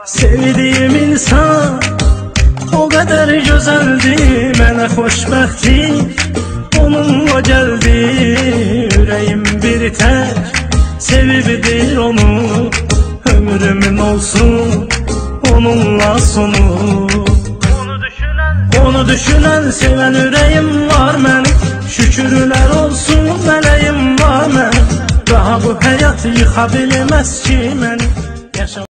Sevdiğim insan o kadar güzeldi, mənə xoşbəxtlik onunla geldi. Yüreğim bir tek sevibdir onu, ömrümün olsun onunla sonu. Onu düşünen seven yüreğim var benim, şükürler olsun meleğim var benim. Daha bu hayat yıxa bilməz ki məni.